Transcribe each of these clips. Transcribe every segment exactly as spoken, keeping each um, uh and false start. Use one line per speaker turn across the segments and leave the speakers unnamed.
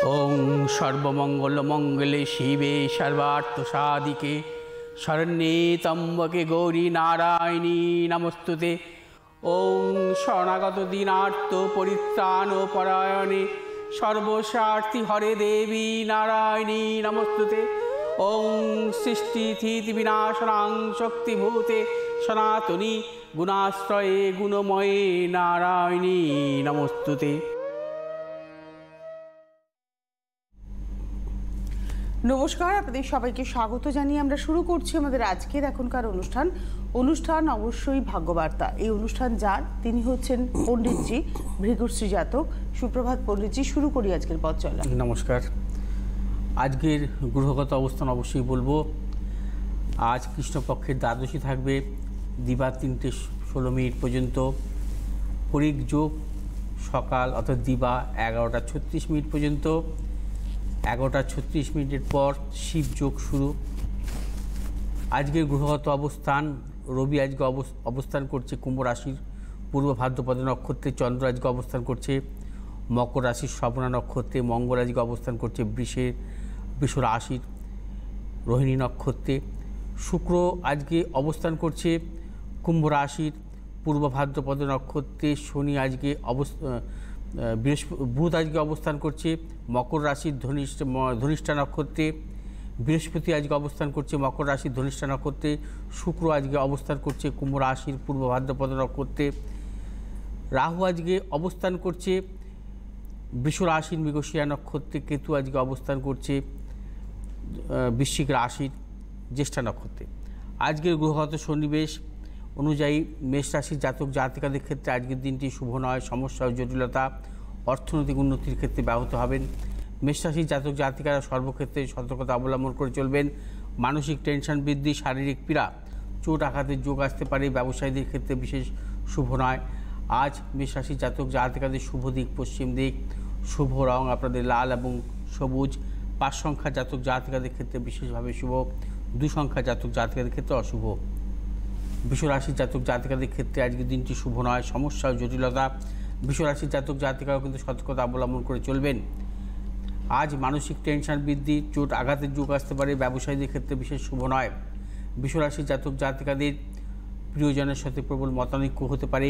ওং সর্বমঙ্গল মঙ্গলে শিবে সর্বার্থ সাধিকে শরণ্যে ত্র্যম্বকে গৌরী নারায়ণী নমস্তুতে। ওং শরণাগত দীনার্ত পরিত্রাণ পরায়ণে সর্বস্বার্থী হরে দেবী নারায়ণী নমস্তুতে। ওং সৃষ্টি স্থিতি বিনাশনাং শক্তিভূতে সনাতনী গুণাশ্রয়ে গুণময়ে নারায়ণী নমস্তুতে।
নমস্কার, আপনাদের সবাইকে স্বাগত জানিয়ে আমরা শুরু করছি আমাদের আজকের এখনকার অনুষ্ঠান। অনুষ্ঠান অবশ্যই ভাগ্যবার্তা। এই অনুষ্ঠান যার, তিনি হচ্ছেন পণ্ডিতজি ভৃগুশ্রী জাতক। সুপ্রভাত পণ্ডিতজি, শুরু করি আজকের পথ চলা।
নমস্কার। আজকের গ্রহগত অবস্থান অবশ্যই বলবো। আজ কৃষ্ণপক্ষের দ্বাদশী থাকবে দিবা তিনটে ষোলো মিনিট পর্যন্ত। পরিগ যোগ সকাল অর্থাৎ দিবা এগারোটা ছত্রিশ মিনিট পর্যন্ত। এগারোটা ছত্রিশ মিনিটের পর শিব যোগ শুরু। আজকের গ্রহগত অবস্থান, রবি আজকে অবস্থান করছে কুম্ভ রাশির পূর্ব ভাদ্রপদ নক্ষত্রে, চন্দ্র আজকে অবস্থান করছে মকর রাশির শ্রবণা নক্ষত্রে, মঙ্গল আজকে অবস্থান করছে বৃষের বৃষ রাশির রোহিণী নক্ষত্রে, শুক্র আজকে অবস্থান করছে কুম্ভ রাশির পূর্ব ভাদ্রপদ নক্ষত্রে, শনি আজকে অবস্থা বৃহস্পতি বুধ আজকে অবস্থান করছে মকর রাশির ধনিষ্ঠা ধনিষ্ঠা নক্ষত্রে, বৃহস্পতি আজকে অবস্থান করছে মকর রাশির ধনিষ্ঠা নক্ষত্রে, শুক্র আজকে অবস্থান করছে কুম্ভ রাশির পূর্ব ভাদ্রপদ নক্ষত্রে, রাহু আজকে অবস্থান করছে বৃষ রাশির মৃগশিরা নক্ষত্রে, কেতু আজকে অবস্থান করছে বৃশ্চিক রাশির জ্যেষ্ঠা নক্ষত্রে। আজকের গ্রহগত সন্নিবেশ অনুযায়ী মেষ রাশির জাতক জাতিকাদের ক্ষেত্রে আজকের দিনটি শুভ নয়। সমস্যা ও জটিলতা অর্থনৈতিক উন্নতির ক্ষেত্রে ব্যাহত হবেন। মেষ রাশির জাতক জাতিকারা সর্বক্ষেত্রে সতর্কতা অবলম্বন করে চলবেন। মানসিক টেনশন বৃদ্ধি, শারীরিক পীড়া, চোট আঘাতের যোগ আসতে পারে। ব্যবসায়ীদের ক্ষেত্রে বিশেষ শুভ নয়। আজ মেষ রাশির জাতক জাতিকাদের শুভ দিক পশ্চিম দিক, শুভ রং আপনাদের লাল এবং সবুজ। পাঁচ সংখ্যা জাতক জাতিকাদের ক্ষেত্রে বিশেষভাবে শুভ, দুই সংখ্যা জাতক জাতিকাদের ক্ষেত্রে অশুভ। বৃষ রাশির জাতক জাতিকাদের ক্ষেত্রে আজকের দিনটি শুভ নয়। সমস্যা ও জটিলতা, বৃষ রাশির জাতক জাতিকারাও কিন্তু সতর্কতা অবলম্বন করে চলবেন। আজ মানসিক টেনশন বৃদ্ধি, চোট আঘাতের যোগ আসতে পারে। ব্যবসায়ীদের ক্ষেত্রে বিশেষ শুভ নয়। বৃষ রাশির জাতক জাতিকাদের প্রিয়জনের সাথে প্রবল মতানৈক্য হতে পারে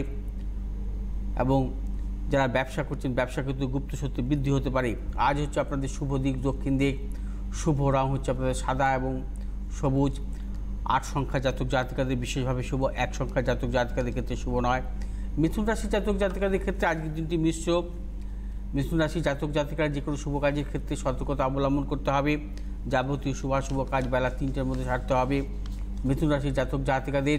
এবং যারা ব্যবসা করছেন ব্যবসা কিন্তু গুপ্ত সত্যি বৃদ্ধি হতে পারে। আজ হচ্ছে আপনাদের শুভ দিক দক্ষিণ দিক, শুভ রং হচ্ছে আপনাদের সাদা এবং সবুজ। আট সংখ্যা জাতক জাতিকাদের বিশেষভাবে শুভ, এক সংখ্যা জাতক জাতিকাদের ক্ষেত্রে শুভ নয়। মিথুন রাশির জাতক জাতিকাদের ক্ষেত্রে আজকের দিনটি মিশ্র। মিথুন রাশির জাতক জাতিকারা যে কোনো শুভ কাজের ক্ষেত্রে সতর্কতা অবলম্বন করতে হবে। যাবতীয় শুভাশুভ কাজ বেলা তিনটের মধ্যে সারতে হবে। মিথুন রাশির জাতক জাতিকাদের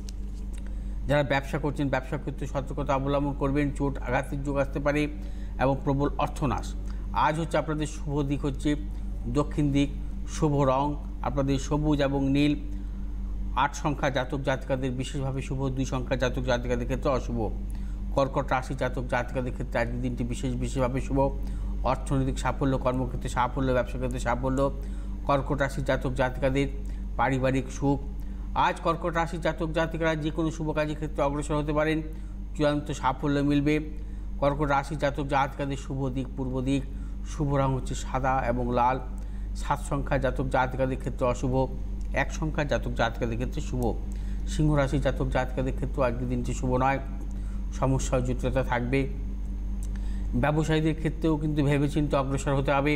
যারা ব্যবসা করছেন ব্যবসা ক্ষেত্রে সতর্কতা অবলম্বন করবেন। চোট আঘাতের যোগ আসতে পারে এবং প্রবল অর্থনাশ। আজ হচ্ছে আপনাদের শুভ দিক হচ্ছে দক্ষিণ দিক, শুভ রং আপনাদের সবুজ এবং নীল। আট সংখ্যা জাতক জাতিকাদের বিশেষভাবে শুভ, দুই সংখ্যা জাতক জাতিকাদের ক্ষেত্রে অশুভ। কর্কট রাশি জাতক জাতিকাদের ক্ষেত্রে আজকের দিনটি বিশেষ বিশেষভাবে শুভ। অর্থনৈতিক সাফল্য, কর্মক্ষেত্রে সাফল্য, ব্যবসা ক্ষেত্রে সাফল্য। কর্কট রাশির জাতক জাতিকাদের পারিবারিক সুখ। আজ কর্কট রাশির জাতক জাতিকারা যে কোনো শুভ কাজের ক্ষেত্রে অগ্রসর হতে পারেন, চূড়ান্ত সাফল্য মিলবে। কর্কট রাশির জাতক জাতিকাদের শুভ দিক পূর্ব দিক, শুভ রং হচ্ছে সাদা এবং লাল। সাত সংখ্যা জাতক জাতিকাদের ক্ষেত্রে অশুভ, এক সংখ্যা জাতক জাতিকাদের ক্ষেত্রে শুভ। সিংহ রাশির জাতক জাতিকাদের ক্ষেত্রেও আজকের দিনটি শুভ নয়। সমস্যা ও জটিলতা থাকবে। ব্যবসায়ীদের ক্ষেত্রেও কিন্তু ভেবেচিন্তে অগ্রসর হতে হবে।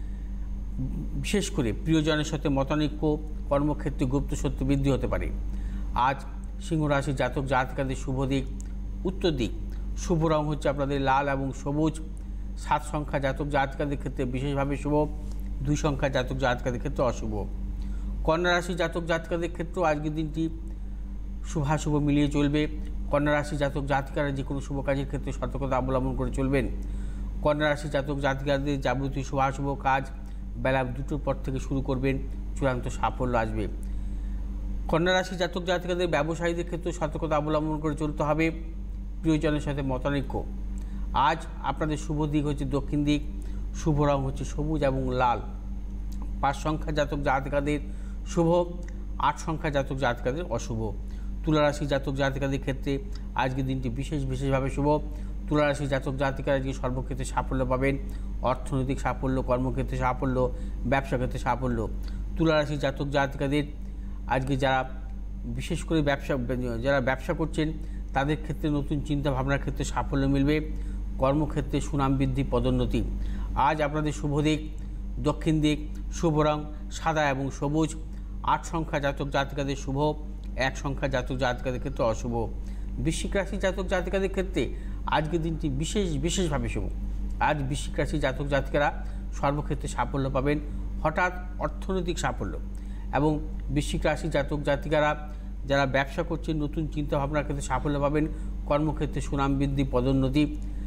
বিশেষ করে প্রিয়জনের সাথে মতানৈক্য, কর্মক্ষেত্রে গুপ্ত সত্য বৃদ্ধি হতে পারে। আজ সিংহ রাশির জাতক জাতিকাদের শুভ দিক উত্তর দিক, শুভ রং হচ্ছে আপনাদের লাল এবং সবুজ। সাত সংখ্যা জাতক জাতিকাদের ক্ষেত্রে বিশেষভাবে শুভ, দুই সংখ্যা জাতক জাতিকাদের ক্ষেত্রে অশুভ। কন্যা রাশি জাতক জাতিকাদের ক্ষেত্রেও আজকের দিনটি শুভাশুভ মিলিয়ে চলবে। কন্যা রাশি জাতক জাতিকারা যে কোনো শুভ কাজের ক্ষেত্রে সতর্কতা অবলম্বন করে চলবেন। কন্যা রাশি জাতক জাতিকাদের যাবতীয় শুভাশুভ কাজ বেলা দুটোর পর থেকে শুরু করবেন, চূড়ান্ত সাফল্য আসবে। কন্যা রাশি জাতক জাতিকাদের ব্যবসায়ীদের ক্ষেত্রে সতর্কতা অবলম্বন করে চলতে হবে। প্রিয়জনের সাথে মতানৈক্য। আজ আপনাদের শুভ দিক হচ্ছে দক্ষিণ দিক, শুভ রং হচ্ছে সবুজ এবং লাল। পাঁচ সংখ্যা জাতক জাতিকাদের শুভ, আট সংখ্যা জাতক জাতিকাদের অশুভ। তুলা রাশি জাতক জাতিকাদের ক্ষেত্রে আজকের দিনটি বিশেষ বিশেষভাবে শুভ। তুলা রাশি জাতক জাতিকারা আজকে সর্বক্ষেত্রে সাফল্য পাবেন, অর্থনৈতিক সাফল্য, কর্মক্ষেত্রে সাফল্য, ব্যবসা ক্ষেত্রে সাফল্য। তুলা রাশি জাতক জাতিকাদের আজকে যারা বিশেষ করে ব্যবসা যারা ব্যবসা করছেন তাদের ক্ষেত্রে নতুন চিন্তা ভাবনার ক্ষেত্রে সাফল্য মিলবে, কর্মক্ষেত্রে সুনাম বৃদ্ধি, পদোন্নতি। আজ আপনাদের শুভ দিক দক্ষিণ দিক, শুভ রং সাদা এবং সবুজ। আট সংখ্যা জাতক জাতিকাদের শুভ, এক সংখ্যা জাতক জাতিকাদের ক্ষেত্রে অশুভ। বৃশ্চিক রাশি জাতক জাতিকাদের ক্ষেত্রে আজকের দিনটি বিশেষ বিশেষভাবে শুভ। আজ বৃশ্চিক রাশি জাতক জাতিকারা সর্বক্ষেত্রে সাফল্য পাবেন, হঠাৎ অর্থনৈতিক সাফল্য। এবং বৃশ্চিক রাশি জাতক জাতিকারা যারা ব্যবসা করছেন নতুন চিন্তাভাবনার ক্ষেত্রে সাফল্য পাবেন, কর্মক্ষেত্রে সুনাম বৃদ্ধি, পদোন্নতি।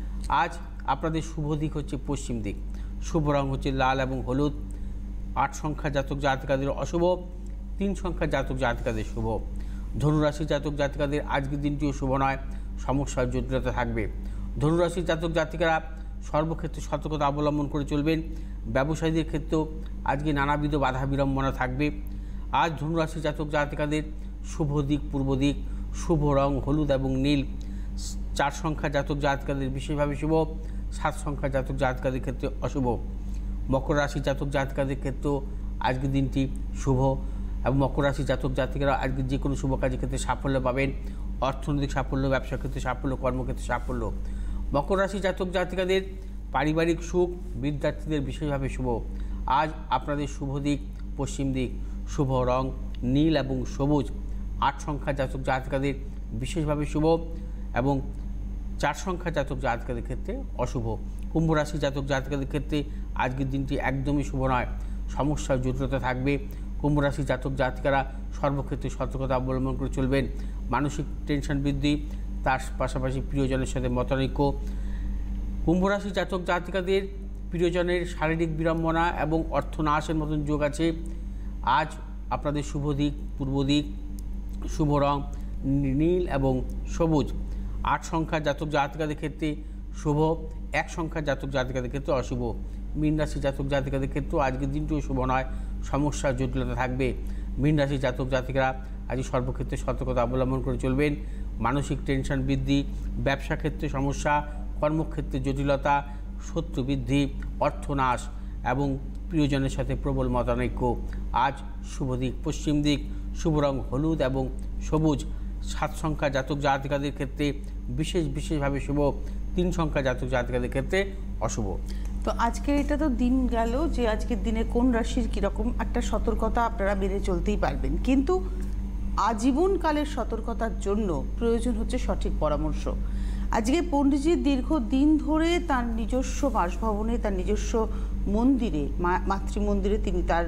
আজ আপনাদের শুভ দিক হচ্ছে পশ্চিম দিক, শুভ রং হচ্ছে লাল এবং হলুদ। আট সংখ্যা জাতক জাতিকাদের অশুভ, তিন সংখ্যা জাতক জাতিকাদের শুভ। ধনুরাশি জাতক জাতিকাদের আজকের দিনটিও শুভ নয়, সমস্যার জটিলতা থাকবে। ধনুরাশি জাতক জাতিকারা সর্বক্ষেত্রে সতর্কতা অবলম্বন করে চলবেন, ব্যবসায়ীদের ক্ষেত্রেও আজকে নানাবিধ বাধা বিড়ম্বনা থাকবে। আজ ধনুরাশি জাতক জাতিকাদের শুভ দিক পূর্ব দিক, শুভ রং হলুদ এবং নীল। চার সংখ্যা জাতক জাতিকাদের বিশেষভাবে শুভ, সাত সংখ্যা জাতক জাতিকাদের ক্ষেত্রে অশুভ। মকর রাশি জাতক জাতিকাদের ক্ষেত্রেও আজকের দিনটি শুভ এবং মকর রাশি জাতক জাতিকারা আজকে যে কোনো শুভ কাজের ক্ষেত্রে সাফল্য পাবেন, অর্থনৈতিক সাফল্য, ব্যবসা ক্ষেত্রে সাফল্য, কর্মক্ষেত্রে সাফল্য। মকর রাশি জাতক জাতিকাদের পারিবারিক সুখ, বিদ্যার্থীদের বিশেষভাবে শুভ। আজ আপনাদের শুভ দিক পশ্চিম দিক, শুভ রং নীল এবং সবুজ। আট সংখ্যা জাতক জাতিকাদের বিশেষভাবে শুভ এবং চার সংখ্যা জাতক জাতিকাদের ক্ষেত্রে অশুভ। কুম্ভ রাশি জাতক জাতিকাদের ক্ষেত্রে আজকের দিনটি একদমই শুভ নয়, সমস্যার জটিলতা থাকবে। কুম্ভ রাশি জাতক জাতিকারা সর্বক্ষেত্রে সতর্কতা অবলম্বন করে চলবেন, মানসিক টেনশন বৃদ্ধি, তার পাশাপাশি প্রিয়জনের সাথে মতানৈক্য। কুম্ভ রাশি জাতক জাতিকাদের প্রিয়জনের শারীরিক বিড়ম্বনা এবং অর্থনাশের মতন যোগ আছে। আজ আপনাদের শুভ দিক পূর্ব দিক, শুভ রং নীল এবং সবুজ। আট সংখ্যা জাতক জাতিকাদের ক্ষেত্রে শুভ, এক সংখ্যা জাতক জাতিকাদের ক্ষেত্রে অশুভ। মীন রাশি জাতক জাতিকাদের ক্ষেত্রেও আজকের দিনটিও শুভ নয়, সমস্যার জটিলতা থাকবে। মীন রাশি জাতক জাতিকারা আজ সর্বক্ষেত্রে সতর্কতা অবলম্বন করে চলবেন, মানসিক টেনশন বৃদ্ধি, ব্যবসা ক্ষেত্রে সমস্যা, কর্মক্ষেত্রে জটিলতা, শত্রু বৃদ্ধি, অর্থনাশ এবং প্রিয়জনের সাথে প্রবল মতানৈক্য। আজ শুভ দিক পশ্চিম দিক, শুভ রং হলুদ এবং সবুজ। সাত সংখ্যা জাতক জাতিকাদের ক্ষেত্রে বিশেষ বিশেষভাবে শুভ, তিন সংখ্যা জাতক জাতিকাদের ক্ষেত্রে অশুভ।
তো আজকের এটা তো দিন গেল যে আজকের দিনে কোন রাশির কীরকম একটা সতর্কতা আপনারা মেনে চলতেই পারবেন, কিন্তু আজীবনকালের সতর্কতার জন্য প্রয়োজন হচ্ছে সঠিক পরামর্শ। আজকে পণ্ডিতজি দীর্ঘ দিন ধরে তার নিজস্ব বাসভবনে, তার নিজস্ব মন্দিরে, মাতৃমন্দিরে তিনি তার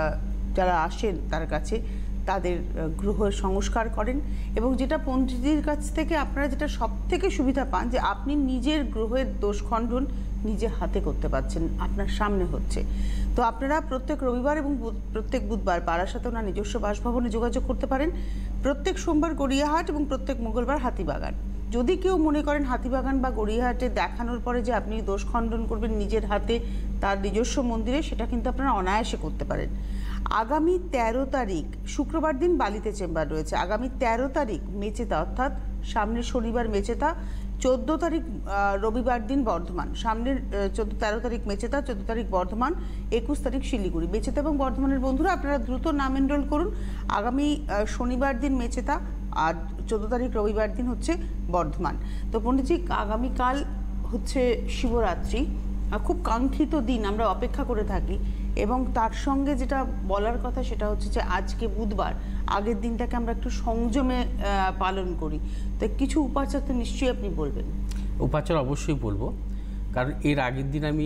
যারা আসেন তার কাছে তাদের গ্রহের সংস্কার করেন, এবং যেটা পণ্ডিতজির কাছ থেকে আপনারা যেটা সব থেকে সুবিধা পান যে আপনি নিজের গ্রহের দোষ খণ্ডন নিজের হাতে করতে পারছেন, আপনার সামনে হচ্ছে। তো আপনারা প্রত্যেক রবিবার এবং প্রত্যেক বুধবার বারাসাতে ওনার নিজস্ব বাসভবনে যোগাযোগ করতে পারেন। প্রত্যেক সোমবার গড়িয়াহাট এবং প্রত্যেক মঙ্গলবার হাতিবাগান। যদি কেউ মনে করেন হাতিবাগান বা গড়িয়াহাটে দেখানোর পরে যে আপনি দোষ খণ্ডন করবেন নিজের হাতে তার নিজস্ব মন্দিরে, সেটা কিন্তু আপনারা অনায়াসে করতে পারেন। আগামী তেরো তারিখ শুক্রবার দিন বালিতে চেম্বার রয়েছে। আগামী তেরো তারিখ মেচেতা, অর্থাৎ সামনের শনিবার মেচেতা, চোদ্দো তারিখ রবিবার দিন বর্ধমান। সামনের চোদ্দো তেরো তারিখ মেচেতা, চোদ্দো তারিখ বর্ধমান, একুশ তারিখ শিলিগুড়ি। মেচেতা এবং বর্ধমানের বন্ধুরা আপনারা দ্রুত নাম এনরোল করুন। আগামী শনিবার দিন মেচেতা আর চোদ্দো তারিখ রবিবার দিন হচ্ছে বর্ধমান। তো পণ্ডিতজি আগামীকাল হচ্ছে শিবরাত্রি, খুব কাঙ্ক্ষিত দিন, আমরা অপেক্ষা করে থাকি, এবং তার সঙ্গে যেটা বলার কথা সেটা হচ্ছে যে আজকে বুধবার, আগের দিনটাকে আমরা একটু সংযমে পালন করি, তো কিছু উপাচার তো নিশ্চয়ই আপনি বলবেন।
উপাচার অবশ্যই বলবো, কারণ এর আগের দিন আমি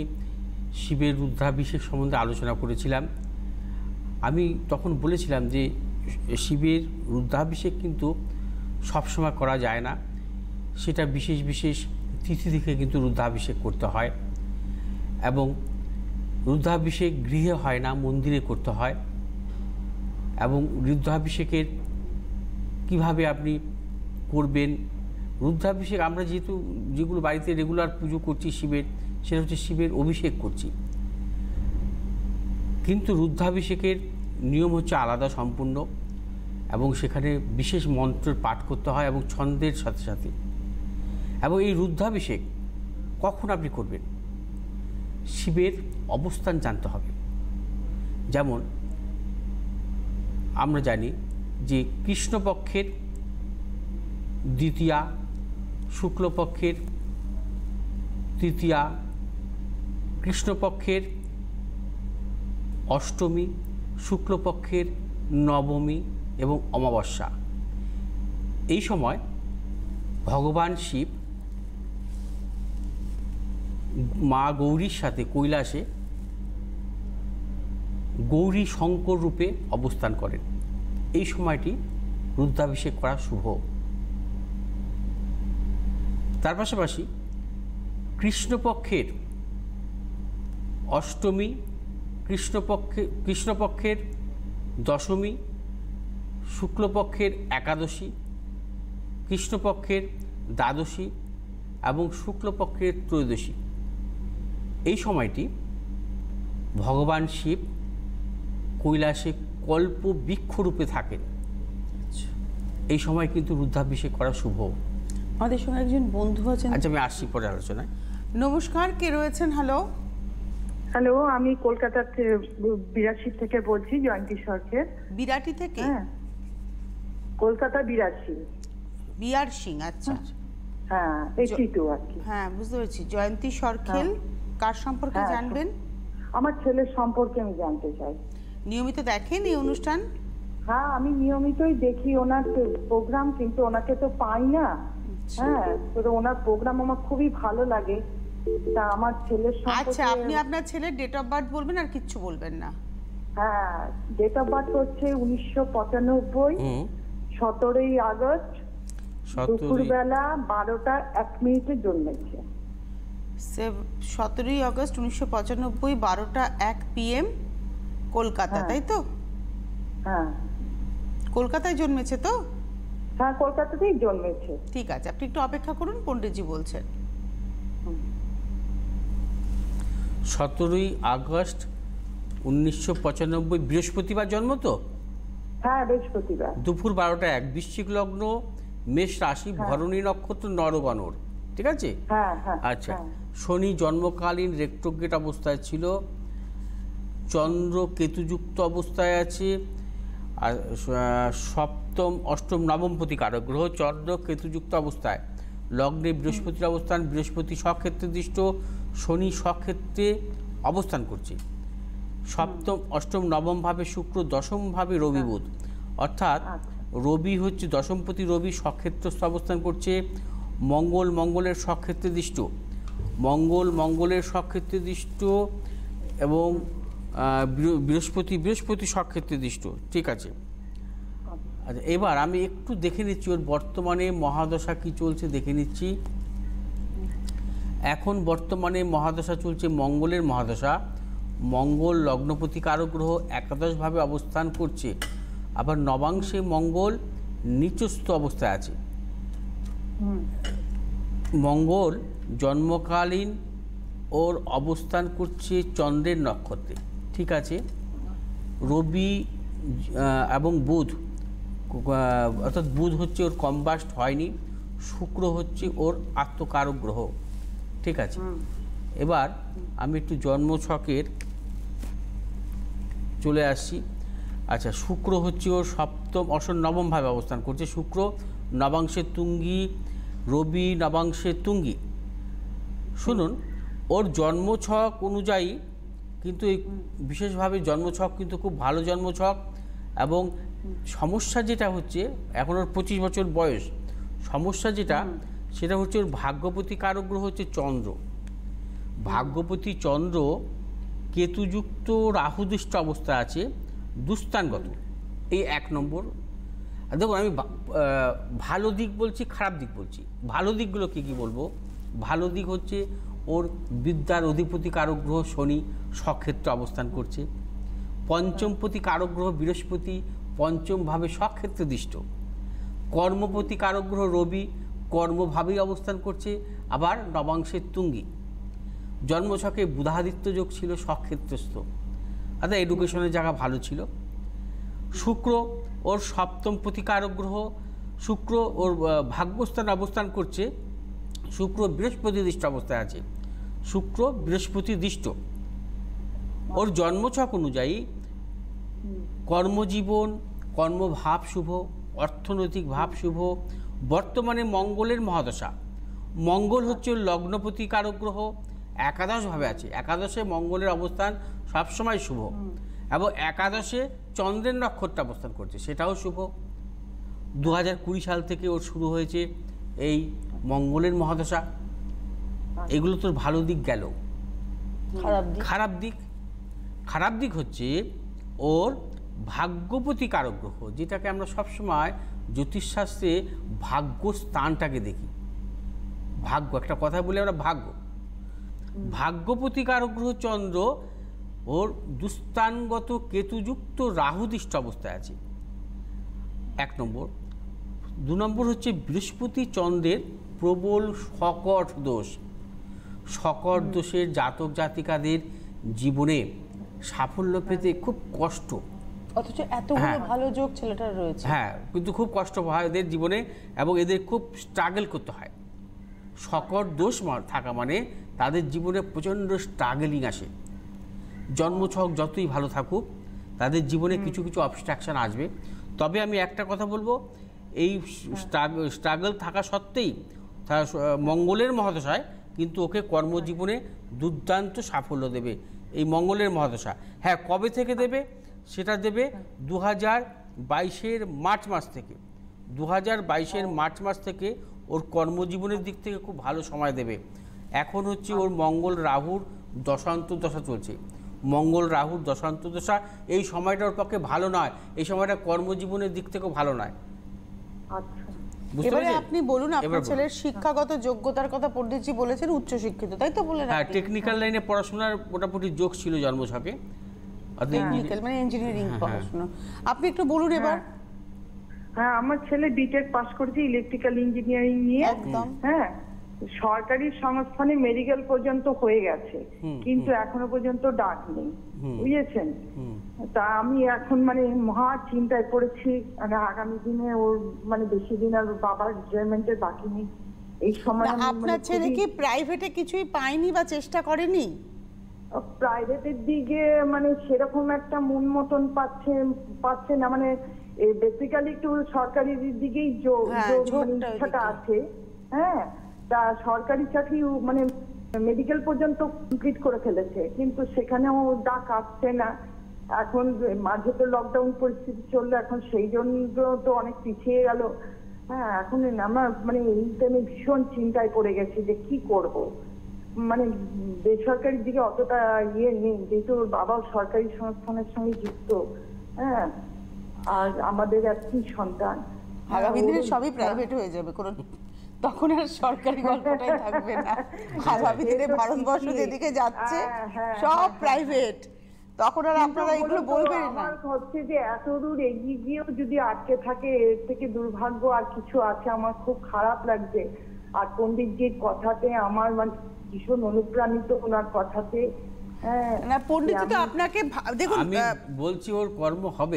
শিবের রুদ্রাভিষেক সম্বন্ধে আলোচনা করেছিলাম। আমি তখন বলেছিলাম যে শিবের রুদ্রাভিষেক কিন্তু সবসময় করা যায় না, সেটা বিশেষ বিশেষ তিথি থেকে কিন্তু রুদ্রাভিষেক করতে হয়, এবং রুদ্রাভিষেক গৃহে হয় না, মন্দিরে করতে হয়। এবং রুদ্রাভিষেকের কিভাবে আপনি করবেন, রুদ্রাভিষেক আমরা যেহেতু যেগুলো বাড়িতে রেগুলার পুজো করছি শিবের, সেটা হচ্ছে শিবের অভিষেক করছি, কিন্তু রুদ্রাভিষেকের নিয়ম হচ্ছে আলাদা সম্পূর্ণ, এবং সেখানে বিশেষ মন্ত্রের পাঠ করতে হয় এবং ছন্দের সাথে সাথে। এবং এই রুদ্রাভিষেক কখন আপনি করবেন? শিবের অবস্থান জানতে হবে। যেমন আমরা জানি যে কৃষ্ণপক্ষের দ্বিতীয়া, শুক্লপক্ষের তৃতীয়া, কৃষ্ণপক্ষের অষ্টমী, শুক্লপক্ষের নবমী এবং অমাবস্যা। এই সময় ভগবান শিব মা গৌরীর সাথে কৈলাসে গৌরী শঙ্কর রূপে অবস্থান করেন। এই সময়টি রুদ্রাভিষেক করা শুভ। তার পাশাপাশি কৃষ্ণপক্ষের অষ্টমী, কৃষ্ণপক্ষে কৃষ্ণপক্ষের দশমী, শুক্লপক্ষের একাদশী, কৃষ্ণপক্ষের দ্বাদশী এবং শুক্লপক্ষের ত্রয়োদশী, এই সময়টি ভগবান শিব কৈলাসে কল্প বৃক্ষরূপে থাকেন। এই সময় কিন্তু রুদ্রাভিষেক করা শুভ।
আমাদের সঙ্গে একজন বন্ধু আছেন।
আচ্ছা, আমি আসছি পরে আলোচনায়।
নমস্কার, কে রয়েছেন? হ্যালো
হ্যালো, আমি কলকাতা বিরাশি থেকে বলছি, জয়ন্তী সরকার।
বিরাটি থেকে?
হ্যাঁ, কলকাতা বিরাশি।
বিআর সিং, আচ্ছা।
হ্যাঁ, এইটি টু আর কি।
হ্যাঁ, বুঝতে পেরেছি। জয়ন্তী সরকেল কার সম্পর্কে জানবেন?
আমার ছেলের সম্পর্কে আমি জানতে চাই।
নিয়মিত দেখেন এই অনুষ্ঠান?
হ্যাঁ, আমি নিয়মিতই দেখি ওনার প্রোগ্রাম, কিন্তু ওনাকে তো পাই না। হ্যাঁ, তো ওনার প্রোগ্রাম আমার খুবই ভালো লাগে। তা আমার ছেলের সম্পর্কে।
আচ্ছা, আপনি আপনার ছেলের ডেট অফ বার্থ বলবেন, আর কিচ্ছু বলবেন না?
হ্যাঁ, ডেট অফ বার্থ হচ্ছে উনিশশো পঁচানব্বই, সতেরোই আগস্ট, দুপুরবেলা বারোটা এক মিনিটে জন্মেছে।
সতেরোই আগস্ট উনিশশো পঁচানব্বই, বারোটা এক পিএম, কলকাতা, তাই তো?
হ্যাঁ,
কলকাতায় জন্মেছে তো?
হ্যাঁ, কলকাতাতেই জন্মেছে।
ঠিক আছে, আপনি একটু অপেক্ষা করুন, পণ্ডিতজি বলছেন।
সতেরোই আগস্ট উনিশশো পঁচানব্বই, বৃহস্পতিবার জন্ম তো?
হ্যাঁ, বৃহস্পতিবার।
দুপুর বারোটা এক, বৃশ্চিক লগ্ন, মেষ রাশি, ভরণী নক্ষত্র, নরগণর। ঠিক আছে?
হ্যাঁ হ্যাঁ।
আচ্ছা, শনি জন্মকালীন রেট্রোগ্রেড অবস্থায় ছিল, চন্দ্র কেতুযুক্ত অবস্থায় আছে, আর সপ্তম অষ্টম নবমপতি কারক গ্রহ চন্দ্র কেতুযুক্ত অবস্থায়, লগ্নে বৃহস্পতির অবস্থান, বৃহস্পতি স্বক্ষেত্রে দৃষ্ট, শনি স্বক্ষেত্রে অবস্থান করছে, সপ্তম অষ্টম নবম ভাবে শুক্র, দশম ভাবে রবি বুধ, অর্থাৎ রবি হচ্ছে দশমপতি রবি স্বক্ষেত্রস্থ অবস্থান করছে, মঙ্গল মঙ্গলের স্বক্ষেত্রে দৃষ্ট, মঙ্গল মঙ্গলের স্বক্ষেত্রে দৃষ্ট এবং বৃহস্পতি বৃহস্পতি স্বক্ষেত্রে দৃষ্ট। ঠিক আছে। আচ্ছা, এবার আমি একটু দেখে নিচ্ছি ওর বর্তমানে মহাদশা কি চলছে, দেখে নিচ্ছি। এখন বর্তমানে মহাদশা চলছে মঙ্গলের মহাদশা। মঙ্গল লগ্নপতি কারক গ্রহ একাদশভাবে অবস্থান করছে, আবার নবাংশে মঙ্গল নিচস্থ অবস্থায় আছে। মঙ্গল জন্মকালীন ওর অবস্থান করছে চন্দ্রের নক্ষত্রে। ঠিক আছে। রবি এবং বুধ, অর্থাৎ বুধ হচ্ছে ওর কম্বাস্ট হয়নি, শুক্র হচ্ছে ওর আত্মকারক গ্রহ। ঠিক আছে। এবার আমি একটু জন্মছকের চলে আসছি। আচ্ছা, শুক্র হচ্ছে ওর সপ্তম অষ্টম নবমভাবে অবস্থান করছে, শুক্র নবাংশে তুঙ্গি, রবি নবাংশে তুঙ্গি। শুনুন, ওর জন্মছক অনুযায়ী কিন্তু এই বিশেষভাবে জন্মছক কিন্তু খুব ভালো জন্মছক, এবং সমস্যা যেটা হচ্ছে, এখন ওর পঁচিশ বছর বয়স, সমস্যা যেটা সেটা হচ্ছে ওর ভাগ্যপতি কারক গ্রহ হচ্ছে চন্দ্র। ভাগ্যপতি চন্দ্র কেতুযুক্ত রাহুদৃষ্ট অবস্থা আছে, দুস্থানগত। এই এক নম্বর। দেখুন, আমি ভালো দিক বলছি, খারাপ দিক বলছি। ভালো দিকগুলো কী কী বলবো? ভালো দিক হচ্ছে ওর বিদ্যার অধিপতি কারক গ্রহ শনি স্বক্ষেত্রে অবস্থান করছে, পঞ্চমপতি কারক গ্রহ বৃহস্পতি পঞ্চমভাবে স্বক্ষেত্রে দৃষ্ট, কর্মপতি কারক গ্রহ রবি কর্মভাবেই অবস্থান করছে, আবার নবাংশের তুঙ্গি। জন্মছকে বুধাদিত্য যোগ ছিল স্বক্ষেত্রস্থ, অর্থাৎ এডুকেশনের জায়গা ভালো ছিল। শুক্র ওর সপ্তম প্রতিকারক গ্রহ, শুক্র ওর ভাগ্যস্থানে অবস্থান করছে শুক্র বৃহস্পতি দৃষ্ট অবস্থায় আছে, শুক্র বৃহস্পতি দৃষ্ট। ওর জন্মছক অনুযায়ী কর্মজীবন, কর্মভাব শুভ, অর্থনৈতিক ভাব শুভ। বর্তমানে মঙ্গলের মহাদশা, মঙ্গল হচ্ছে লগ্নপতি কারক গ্রহ, একাদশভাবে আছে। একাদশে মঙ্গলের অবস্থান সবসময় শুভ, এবং একাদশে চন্দ্রের নক্ষত্র অবস্থান করছে, সেটাও শুভ। দু হাজার কুড়ি সাল থেকে ওর শুরু হয়েছে এই মঙ্গলের মহাদশা। এগুলো তোর ভালো দিক গেল।
খারাপ দিক
খারাপ দিক খারাপ দিক হচ্ছে ওর ভাগ্যপতি কারক গ্রহ, যেটাকে আমরা সবসময় জ্যোতিষশাস্ত্রে ভাগ্য স্থানটাকে দেখি। ভাগ্য একটা কথা বলি আমরা, ভাগ্য ভাগ্যপতি কারক গ্রহ চন্দ্র ওর দুস্থানগত কেতুযুক্ত রাহুদৃষ্ট অবস্থায় আছে, এক নম্বর। দু নম্বর হচ্ছে বৃহস্পতি চন্দ্রের প্রবল সকট দোষ। সকট দোষের জাতক জাতিকাদের জীবনে সাফল্য পেতে খুব কষ্ট,
অথচ এতগুলো ভালো যোগ ছেলেটার রয়েছে।
হ্যাঁ, কিন্তু খুব কষ্ট হয় এদের জীবনে, এবং এদের খুব স্ট্রাগল করতে হয়। সকট দোষ থাকা মানে তাদের জীবনে প্রচণ্ড স্ট্রাগলিং আসে। জন্মছক যতই ভালো থাকুক, তাদের জীবনে কিছু কিছু অবস্ট্রাকশন আসবে। তবে আমি একটা কথা বলবো, এই স্ট্রাগল থাকা সত্ত্বেই তার মঙ্গলের মহাদশায় কিন্তু ওকে কর্মজীবনে দুর্দান্ত সাফল্য দেবে এই মঙ্গলের মহাদশা। হ্যাঁ, কবে থেকে দেবে? সেটা দেবে দু হাজার বাইশের মার্চ মাস থেকে। দু হাজার বাইশের মার্চ মাস থেকে ওর কর্মজীবনের দিক থেকে খুব ভালো সময় দেবে। এখন হচ্ছে ওর মঙ্গল রাহুর দশান্তর দশা চলছে। মঙ্গল রাহুর দশান্তর দশা, এই সময়টা ওর পক্ষে ভালো নয়। এই সময়টা কর্মজীবনের দিক থেকেও ভালো নয়।
আচ্ছা,
এবারে আপনি বলুন, আপনার ছেলের শিক্ষাগত যোগ্যতার কথা পণ্ডিতজি বলেছেন উচ্চ শিক্ষিত, তাই তো বললেন?
হ্যাঁ, টেকনিক্যাল লাইনে পড়াশোনার মোটামুটি যোগ ছিল জন্মছকে,
টেকনিক্যাল মানে ইঞ্জিনিয়ারিং পড়াশোনা। আপনি একটু বলুন এবার।
হ্যাঁ, আমার ছেলে বিটেক পাস করেছে ইলেকট্রিক্যাল ইঞ্জিনিয়ারিং নিয়ে।
একদম।
হ্যাঁ, সরকারি সংস্থানে মেডিকেল পর্যন্ত হয়ে গেছে, কিন্তু এখনো পর্যন্ত ডাক নেই, বুঝেছেন? তা আমি এখন মানে মহা চিন্তায় পড়েছি, মানে আগামী দিনে ওর মানে বেশি দিন আর বাবার রিটায়ারমেন্টের বাকি নেই। এই সময়
আপনার ছেলে কি প্রাইভেটে কিছুই পায়নি বা চেষ্টা করেনি?
প্রাইভেটের দিকে মানে সেরকম একটা মন মতন পাচ্ছে পাচ্ছে না, মানে বেসিক্যালি একটু সরকারি দিকেই ইচ্ছাটা আছে। হ্যাঁ, তা সরকারি চাকরি মানে মেডিকেল পর্যন্ত কমপ্লিট করে ফেলেছে, কিন্তু সেখানেও ডাক আসছে না। এখন মাঝে তো লকডাউন পরিস্থিতি চললো, এখন সেই জন্য তো অনেক পিছিয়ে গেল। হ্যাঁ, এখন আমার মানে এই টাইমে ভীষণ চিন্তায় পড়ে গেছি যে কি করব। মানে বেসরকারি দিকে অতটা ইয়ে নেই, যেহেতু বাবাও সরকারি সংস্থানের সঙ্গে যুক্ত। হ্যাঁ, আর আমাদের একটি সন্তান,
আগামী দিনে সবই প্রাইভেট হয়ে যাবে, কোনো তখন আর সরকারি গল্পটাই থাকবে না। আগামী দিনে ভারতবর্ষ যেদিকে যাচ্ছে সব প্রাইভেট, তখন আর আপনারা এগুলো বলবেন না।
আমার হচ্ছে যে এত দূর এগিয়ে গিয়েও যদি আটকে থাকে, এর থেকে দুর্ভাগ্য আর কিছু আছে? আমার খুব খারাপ লাগছে। আর পণ্ডিতজির কথাতে আমার মানে ভীষণ অনুপ্রাণিত, ওনার কথাতে। হ্যাঁ,
না পণ্ডিত তো আপনাকে দেখুন,
আমি বলছি ওর কর্ম হবে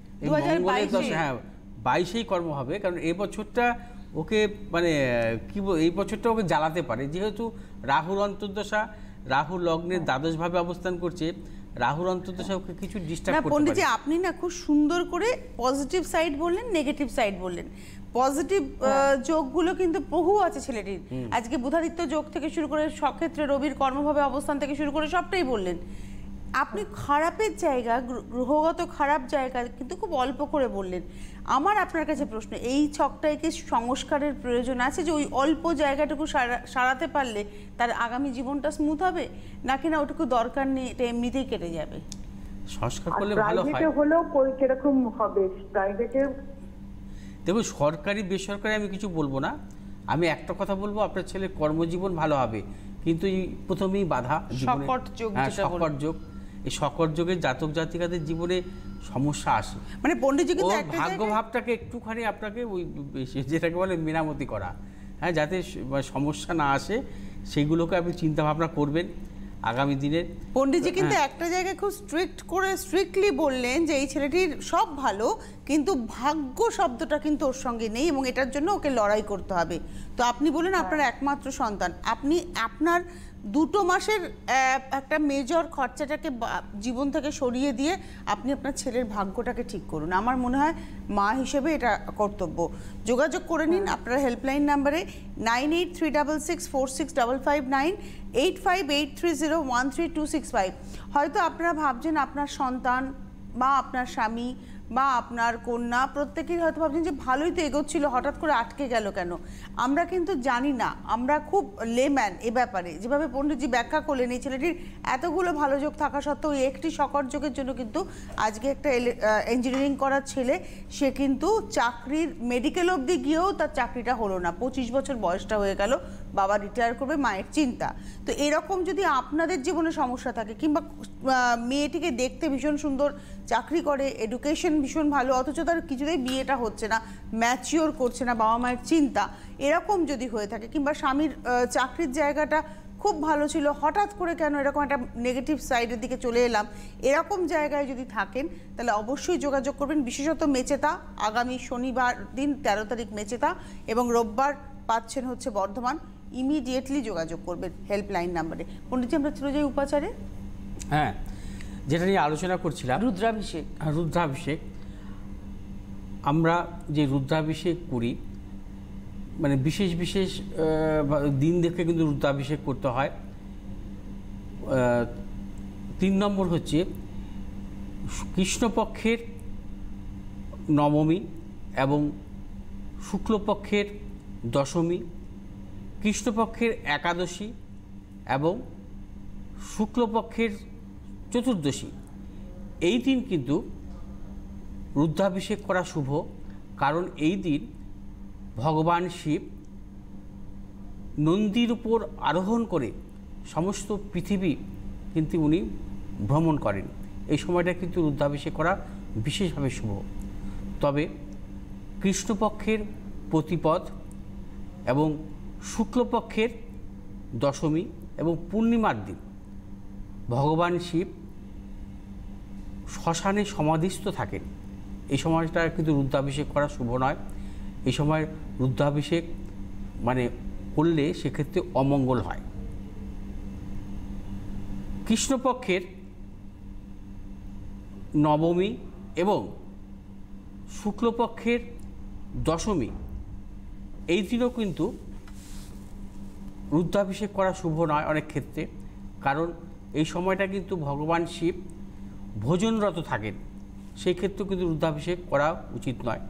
হ্যাঁ বাইশেই কর্ম হবে, কারণ এই বছরটা ওকে মানে কি এই বছরটা ওকে জ্বালাতে পারে, যেহেতু রাহুর অন্তর্দশা, রাহু লগ্নের দ্বাদশভাবে অবস্থান করছে। রাহুর অন্তর্দশা ওকে কিছু ডিস্টার্ব করতে পারে।
পণ্ডিতজি আপনি না খুব সুন্দর করে পজিটিভ সাইড বললেন, নেগেটিভ সাইড বললেন। পজিটিভ যোগগুলো কিন্তু বহু আছে ছেলেটির। আজকে বুধাদিত্য যোগ থেকে শুরু করে সক্ষেত্রে রবির কর্মভাবে অবস্থান থেকে শুরু করে সবটাই বললেন। আপনি খারাপের জায়গা, গ্রহগত খারাপ জায়গা কিন্তু খুব অল্প করে বললেন। আমার আপনার কাছে প্রশ্ন, এই ছকটায় কি সংস্কারের প্রয়োজন আছে, যে ওই অল্প জায়গাটুকু সারাতে পারলে তার আগামী জীবনটা স্মুথ হবে, নাকি না ওটুকু দরকার নেই, এটা এমনিতেই কেটে যাবে?
সংস্কার করলে ভালো হয়।
প্রাইভেটে হলেও কিরকম হবে? প্রাইভেটে
দেখুন, সরকারি বেসরকারি আমি কিছু বলবো না, আমি একটা কথা বলবো, আপনার ছেলের কর্মজীবন ভালো হবে, কিন্তু এই প্রথমেই বাধা
সকট যোগ,
সকট যোগ, এই সকট যোগের জাতক জাতিকাদের জীবনে সমস্যা আসে।
মানে পণ্ডিতজি কিন্তু
ভাগ্য ভাবটাকে একটুখানি আপনাকে ওই যেটাকে বলে মেরামতি করা, হ্যাঁ, যাতে সমস্যা না আসে সেইগুলোকে আপনি চিন্তা ভাবনা করবেন। আগামী দিনের।
পণ্ডিতজি কিন্তু একটা জায়গায় খুব স্ট্রিক্ট করে স্ট্রিক্টলি বললেন যে এই ছেলেটির সব ভালো, কিন্তু ভাগ্য শব্দটা কিন্তু ওর সঙ্গে নেই এবং এটার জন্য ওকে লড়াই করতে হবে। তো আপনি বলেন আপনার একমাত্র সন্তান, আপনি আপনার দুটো মাসের একটা মেজর খরচাটাকে জীবন থেকে সরিয়ে দিয়ে আপনি আপনার ছেলের ভাগ্যটাকে ঠিক করুন। আমার মনে হয় মা হিসেবে এটা কর্তব্য। যোগাযোগ করে নিন আপনারা হেল্পলাইন নাম্বারে nine eight three double six four six double five nine eight five eight three zero one three two six five. হয়তো আপনারা ভাবছেন আপনার সন্তান বা আপনার স্বামী বা আপনার কন্যা প্রত্যেকেই হয়তো ভাবছেন যে ভালোই তো এগোচ্ছিল, হঠাৎ করে আটকে গেল কেন। আমরা কিন্তু জানি না, আমরা খুব লেম্যান এ ব্যাপারে। যেভাবে পণ্ডিতজি ব্যাখ্যা করলেন এই ছেলেটির এতগুলো ভালো যোগ থাকা সত্ত্বেও একটি সকর যোগের জন্য কিন্তু আজকে একটা ইঞ্জিনিয়ারিং করার ছেলে সে কিন্তু চাকরির মেডিকেল অবধি গিয়েও তার চাকরিটা হলো না। পঁচিশ বছর বয়সটা হয়ে গেল, বাবা রিটায়ার করবে, মায়ের চিন্তা। তো এরকম যদি আপনাদের জীবনে সমস্যা থাকে, কিংবা মেয়েটিকে দেখতে ভীষণ সুন্দর, চাকরি করে, এডুকেশন ভীষণ ভালো, অথচ তার কিছুতেই বিয়েটা হচ্ছে না, ম্যাচিওর করছে না, বাবা মায়ের চিন্তা, এরকম যদি হয়ে থাকে, কিংবা স্বামীর চাকরির জায়গাটা খুব ভালো ছিল, হঠাৎ করে কেন এরকম একটা নেগেটিভ সাইডের দিকে চলে এলাম, এরকম জায়গায় যদি থাকেন তাহলে অবশ্যই যোগাযোগ করবেন। বিশেষত মেচেতা, আগামী শনিবার দিন তেরো তারিখ মেচেতা এবং রোববার পাচ্ছেন হচ্ছে বর্ধমান। ইমিডিয়েটলি যোগাযোগ করবেন হেল্পলাইন নাম্বারে। পণ্ডিতজি আমরা চলে যাই উপাচারে।
হ্যাঁ, যেটা নিয়ে আলোচনা করছিলাম
রুদ্রাভিষেক।
রুদ্রাভিষেক আমরা যে রুদ্রাভিষেক করি, মানে বিশেষ বিশেষ দিন দেখে কিন্তু রুদ্রাভিষেক করতে হয়। তিন নম্বর হচ্ছে কৃষ্ণপক্ষের নবমী এবং শুক্লপক্ষের দশমী, কৃষ্ণপক্ষের একাদশী এবং শুক্লপক্ষের চতুর্দশী, এই দিন কিন্তু রুদ্রাভিষেক করা শুভ। কারণ এই দিন ভগবান শিব নন্দীর উপর আরোহণ করে সমস্ত পৃথিবী কিন্তু উনি ভ্রমণ করেন। এই সময়টা কিন্তু রুদ্রাভিষেক করা বিশেষভাবে শুভ। তবে কৃষ্ণপক্ষের প্রতিপদ এবং শুক্লপক্ষের দশমী এবং পূর্ণিমার দিন ভগবান শিব শ্মশানে সমাধিস্থ থাকেন। এই সময়টা কিন্তু রুদ্রাভিষেক করা শুভ নয়। এই সময় রুদ্রাভিষেক মানে করলে সেক্ষেত্রে অমঙ্গল হয়। কৃষ্ণপক্ষের নবমী এবং শুক্লপক্ষের দশমী এই দিনও কিন্তু রুদ্রাভিষেক করা শুভ নয় অনেক ক্ষেত্রে। কারণ এই সময়টা কিন্তু ভগবান শিব ভোজনরত থাকেন, সেই ক্ষেত্রেও কিন্তু রুদ্রাভিষেক করা উচিত নয়।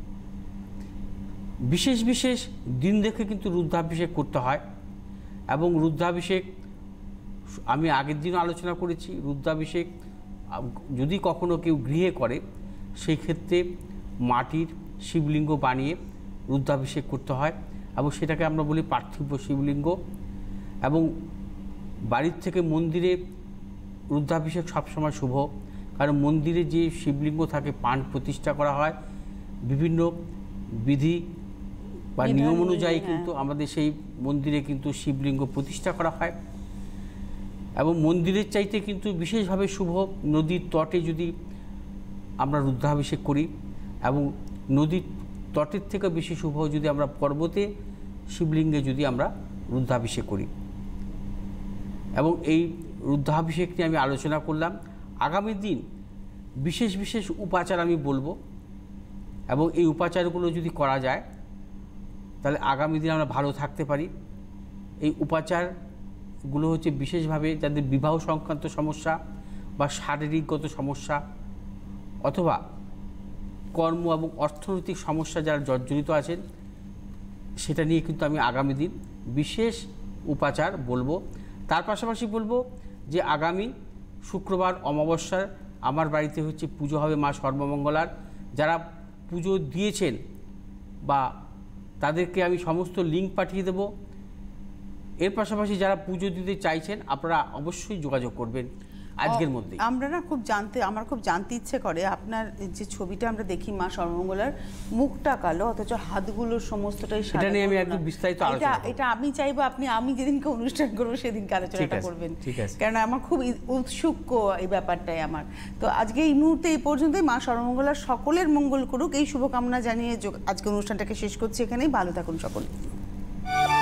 বিশেষ বিশেষ দিন দেখে কিন্তু রুদ্রাভিষেক করতে হয়। এবং রুদ্রাভিষেক আমি আগের দিন আলোচনা করেছি, রুদ্রাভিষেক যদি কখনো কেউ গৃহে করে সেই ক্ষেত্রে মাটির শিবলিঙ্গ বানিয়ে রুদ্রাভিষেক করতে হয় এবং সেটাকে আমরা বলি পার্থিব শিবলিঙ্গ। এবং বাড়ির থেকে মন্দিরে রুদ্রাভিষেক সবসময় শুভ, কারণ মন্দিরে যে শিবলিঙ্গ থাকে পান প্রতিষ্ঠা করা হয়, বিভিন্ন বিধি বা নিয়ম অনুযায়ী কিন্তু আমাদের সেই মন্দিরে কিন্তু শিবলিঙ্গ প্রতিষ্ঠা করা হয়। এবং মন্দিরের চাইতে কিন্তু বিশেষভাবে শুভ নদীর তটে যদি আমরা রুদ্রাভিষেক করি, এবং নদীর তটের থেকে বেশি শুভ যদি আমরা পর্বতে শিবলিঙ্গে যদি আমরা রুদ্রাভিষেক করি। এবং এই রুদ্রাভিষেক নিয়ে আমি আলোচনা করলাম। আগামী দিন বিশেষ বিশেষ উপাচার আমি বলবো, এবং এই উপাচারগুলো যদি করা যায় তাহলে আগামী দিন আমরা ভালো থাকতে পারি। এই উপাচারগুলো হচ্ছে বিশেষভাবে যাদের বিবাহ সংক্রান্ত সমস্যা বা শারীরিকগত সমস্যা অথবা কর্ম এবং অর্থনৈতিক সমস্যা যারা জর্জরিত আছেন, সেটা নিয়ে কিন্তু আমি আগামী দিন বিশেষ উপাচার বলবো। তার পাশাপাশি বলবো যে আগামী শুক্রবার অমাবস্যার আমার বাড়িতে হচ্ছে পুজো হবে মা সর্বমঙ্গলার। যারা পুজো দিয়েছেন বা তাদেরকে আমি সমস্ত লিঙ্ক পাঠিয়ে দেব। এর পাশাপাশি যারা পুজো দিতে চাইছেন আপনারা অবশ্যই যোগাযোগ করবেন। আজকের মধ্যে।
আমরা না খুব জানতে আমার খুব জানতে ইচ্ছে করে আপনার যে ছবিটা আমরা দেখি মা সর্বমঙ্গলার, মুখটা কালো অথচ হাতগুলো সমস্তটাই সাদা।
এটা নিয়ে আমি একদম বিস্তারিত আলোচনা করব।
এটা আমি চাইবো আপনি আমি যেদিনকে অনুষ্ঠান করবো সেদিনকে আলোচনাটা করবেন, কারণ আমার খুব উৎসুক এই ব্যাপারটাই আমার। তো আজকে এই মুহূর্তে এই পর্যন্তই। মা সর্বমঙ্গলার সকলের মঙ্গল করুক এই শুভকামনা জানিয়ে আজকে অনুষ্ঠানটাকে শেষ করছি এখানেই। ভালো থাকুন সকলে।